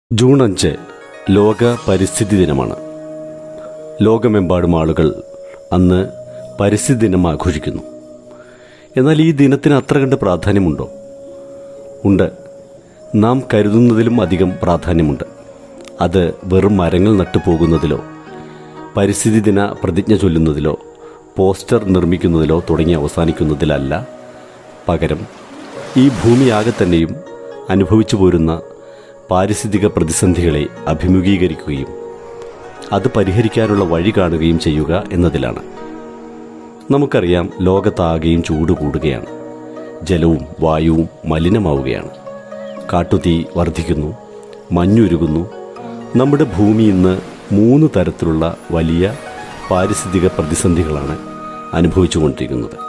June 5 ലോക പരിസ്ഥിതി ദിനമാണ്. ലോകമെമ്പാടും ആളുകൾ അന്ന് പരിസ്ഥിതി ദിനം ആഘോഷിക്കുന്നു. എന്നാൽ ഈ ദിനത്തിന് അത്ര കണ്ട് പ്രാധാന്യമുണ്ടോ? ഉണ്ട്. നാം കരുതുന്നതിലും അധികം പ്രാധാന്യമുണ്ട്. അത് വെറും മരങ്ങൾ നട്ടുപോകുന്നതിലോ പരിസ്ഥിതി ദിന പ്രതിജ്ഞ ചൊല്ലുന്നതിലോ പോസ്റ്റർ നിർമ്മിക്കുന്നതിലോ തുടങ്ങി അവസാനിക്കുന്നതിലല്ല. പകരം ഈ ഭൂമിയാകെ തന്നെയും അനുഭവിച്ചു പോരുന്ന പാരിസ്ഥിതിക പ്രതിസന്ധികളെ അഭിമുഖീകരിക്കുകയും അത് പരിഹരിക്കാനുള്ള വഴി കാണുകയും ചെയ്യുക എന്നതിലാണ്. നമുക്കറിയാം, ലോകത്താകെയും ചൂട് കൂടുകയാണ്. ജലവും വായുവും മലിനമാവുകയാണ്. കാട്ടുതീ വർദ്ധിക്കുന്നു, മഞ്ഞുരുകുന്നു. നമ്മുടെ ഭൂമി ഇന്ന് 3 തരത്തിലുള്ള വലിയ പാരിസ്ഥിതിക പ്രതിസന്ധികളാണ് അനുഭവിച്ചുകൊണ്ടിരിക്കുന്നത്.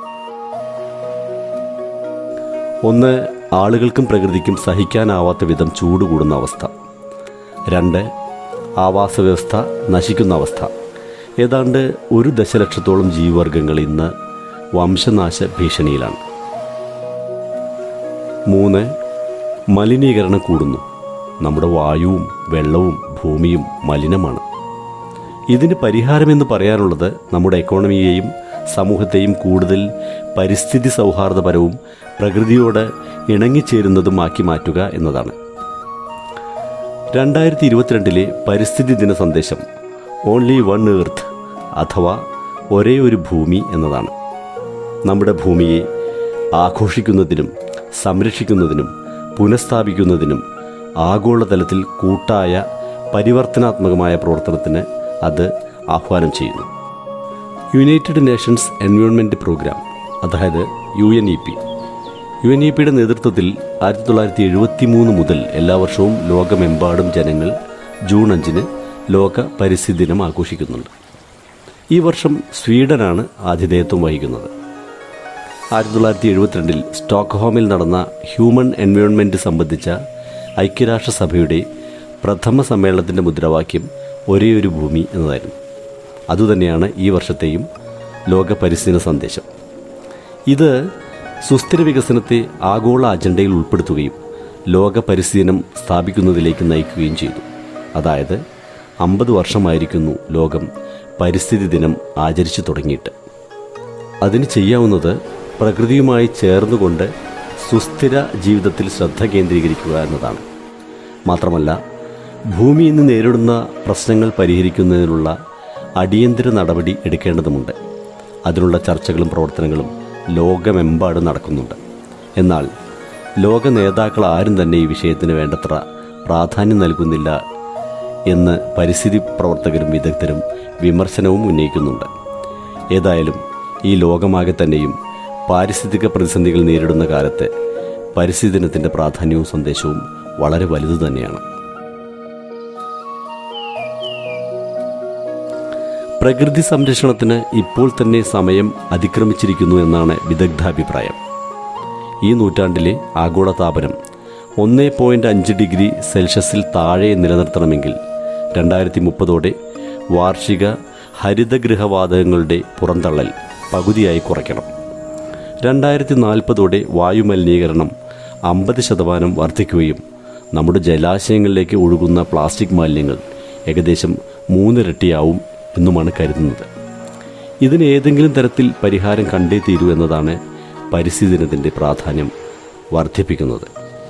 1. ആളുകൾക്കും പ്രകൃതിക്കും സഹിക്കാനാവാത്ത വിധം ചൂട് കൂടുന്ന അവസ്ഥ. 2. ആവാസ വ്യവസ്ഥ നശിക്കുന്ന അവസ്ഥ. ഏതാണ്ട് 1 ദശലക്ഷത്തോളം ജീവിവർഗങ്ങൾ ഇന്ന് വംശനാശ ഭീഷണിയിലാണ്. 3. മലിനീകരണം കൂടുന്നു. നമ്മുടെ വായുവും വെള്ളവും ഭൂമിയും മലിനമാണ്. ഇതിന് പരിഹാരമെന്ന് പറയാനുള്ളത് നമ്മുടെ എക്കോണമിയെയും സമൂഹത്തെയും കൂടുതൽ പരിസ്ഥിതി സൗഹാർദ്ദപരവും പ്രകൃതിയോട് ഇണങ്ങിച്ചേരുന്നതുമാക്കി മാറ്റുക എന്നതാണ്. 2022 പരിസ്ഥിതി ദിന സന്ദേശം ഓൺലി വൺ എർത്ത് അഥവാ ഒരേ ഒരു ഭൂമി എന്നതാണ്. നമ്മുടെ ഭൂമിയെ ആഘോഷിക്കുന്നതിനും സംരക്ഷിക്കുന്നതിനും പുനഃസ്ഥാപിക്കുന്നതിനും ആഗോളതലത്തിൽ കൂട്ടായ പരിവർത്തനാത്മകമായ പ്രവർത്തനത്തിന് അത് ആഹ്വാനം ചെയ്യുന്നു. യുണൈറ്റഡ് നേഷൻസ് എൻവയോൺമെൻറ്റ് പ്രോഗ്രാം, അതായത് UNEP-യുടെ നേതൃത്വത്തിൽ 1973 മുതൽ എല്ലാ വർഷവും ലോകമെമ്പാടും ജനങ്ങൾ ജൂൺ 5 ലോക പരിസ്ഥിതി ദിനം ആഘോഷിക്കുന്നുണ്ട്. ഈ വർഷം സ്വീഡനാണ് ആതിഥേയത്വം വഹിക്കുന്നത്. 1972 സ്റ്റോക്ക്ഹോമിൽ നടന്ന ഹ്യൂമൻ എൻവയോൺമെൻറ്റ് സംബന്ധിച്ച ഐക്യരാഷ്ട്രസഭയുടെ പ്രഥമ സമ്മേളനത്തിൻ്റെ മുദ്രാവാക്യം ഒരേ ഒരു ഭൂമി എന്നതായിരുന്നു. അതുതന്നെയാണ് ഈ വർഷത്തെയും ലോക പരിസ്ഥിതി സന്ദേശം. ഇത് സുസ്ഥിര വികസനത്തെ ആഗോള അജണ്ടയിൽ ഉൾപ്പെടുത്തുകയും ലോക പരിസ്ഥിതി ദിനം സ്ഥാപിക്കുന്നതിലേക്ക് നയിക്കുകയും ചെയ്തു. അതായത് 50 വർഷമായിരിക്കുന്നു ലോകം പരിസ്ഥിതി ദിനം ആചരിച്ചു തുടങ്ങിയിട്ട്. അതിന് ചെയ്യാവുന്നത് പ്രകൃതിയുമായി ചേർന്നുകൊണ്ട് സുസ്ഥിര ജീവിതത്തിൽ ശ്രദ്ധ കേന്ദ്രീകരിക്കുക എന്നതാണ്. മാത്രമല്ല, ഭൂമി ഇന്ന് നേരിടുന്ന പ്രശ്നങ്ങൾ പരിഹരിക്കുന്നതിനുള്ള അടിയന്തര നടപടി എടുക്കേണ്ടതുണ്ട്. അതിനുള്ള ചർച്ചകളും പ്രവർത്തനങ്ങളും ലോകമെമ്പാടും നടക്കുന്നുണ്ട്. എന്നാൽ ലോക നേതാക്കൾ ആരും തന്നെ ഈ വിഷയത്തിന് വേണ്ടത്ര പ്രാധാന്യം നൽകുന്നില്ല എന്ന് പരിസ്ഥിതി പ്രവർത്തകരും വിദഗ്ധരും വിമർശനവും ഉന്നയിക്കുന്നുണ്ട്. ഏതായാലും ഈ ലോകമാകെ തന്നെയും പാരിസ്ഥിതിക പ്രതിസന്ധികൾ നേരിടുന്ന കാലത്ത് പരിസ്ഥിതി ദിനത്തിൻ്റെ പ്രാധാന്യവും സന്ദേശവും വളരെ വലുതു തന്നെയാണ്. പ്രകൃതി സംരക്ഷണത്തിന് ഇപ്പോൾ തന്നെ സമയം അതിക്രമിച്ചിരിക്കുന്നു എന്നാണ് വിദഗ്ധാഭിപ്രായം. ഈ നൂറ്റാണ്ടിലെ ആഗോളതാപനം 1.5 ഡിഗ്രി സെൽഷ്യസിൽ താഴെ നിലനിർത്തണമെങ്കിൽ 2030 വാർഷിക ഹരിതഗൃഹവാതകങ്ങളുടെ പുറന്തള്ളൽ പകുതിയായി കുറയ്ക്കണം. 2040 വായുമലിനീകരണം 50% വർദ്ധിക്കുകയും നമ്മുടെ ജലാശയങ്ങളിലേക്ക് ഒഴുകുന്ന പ്ലാസ്റ്റിക് മാലിന്യങ്ങൾ ഏകദേശം 3 ഇരട്ടിയാവും എന്നുമാണ് കരുതുന്നത്. ഇതിന് ഏതെങ്കിലും തരത്തിൽ പരിഹാരം കണ്ടേ തീരൂ എന്നതാണ് പരിസ്ഥിതി ദിനത്തിൻ്റെ പ്രാധാന്യം വർദ്ധിപ്പിക്കുന്നത്.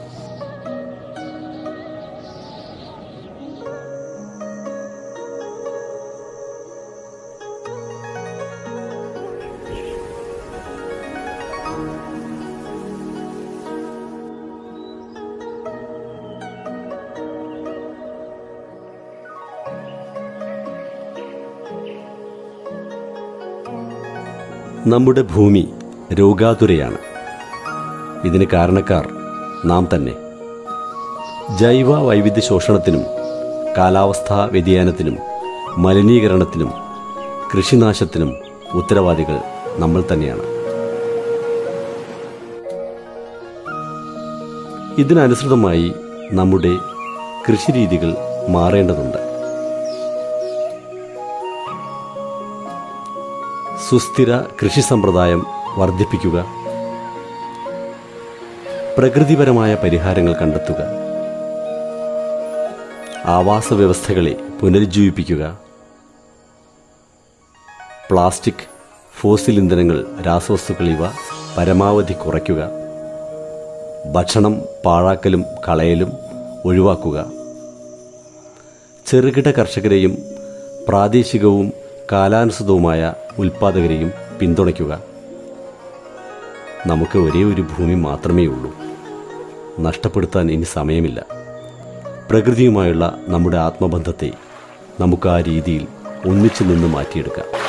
നമ്മുടെ ഭൂമി രോഗാതുരയാണ്. ഇതിന് കാരണക്കാർ നാം തന്നെ. ജൈവ വൈവിധ്യ ശോഷണത്തിനും കാലാവസ്ഥാ വ്യതിയാനത്തിനും മലിനീകരണത്തിനും കൃഷിനാശത്തിനും ഉത്തരവാദികൾ നമ്മൾ തന്നെയാണ്. ഇതിനനുസൃതമായി നമ്മുടെ കൃഷിരീതികൾ മാറേണ്ടതുണ്ട്. സുസ്ഥിര കൃഷി സമ്പ്രദായം വർദ്ധിപ്പിക്കുക, പ്രകൃതിപരമായ പരിഹാരങ്ങൾ കണ്ടെത്തുക, ആവാസ വ്യവസ്ഥകളെ പുനരുജ്ജീവിപ്പിക്കുക, പ്ലാസ്റ്റിക്, ഫോസിൽ ഇന്ധനങ്ങൾ, രാസവസ്തുക്കൾ ഇവ പരമാവധി കുറയ്ക്കുക, ഭക്ഷണം പാഴാക്കലും കളയലും ഒഴിവാക്കുക, ചെറുകിട കർഷകരെയും പ്രാദേശികവും കാലാനുസൃതവുമായ ഉൽപ്പാദകരെയും പിന്തുണയ്ക്കുക. നമുക്ക് ഒരേ ഒരു ഭൂമി മാത്രമേ ഉള്ളൂ. നഷ്ടപ്പെടുത്താൻ ഇനി സമയമില്ല. പ്രകൃതിയുമായുള്ള നമ്മുടെ ആത്മബന്ധത്തെ നമുക്ക് ആ രീതിയിൽ ഒന്നിച്ചു നിന്ന് മാറ്റിയെടുക്കാം.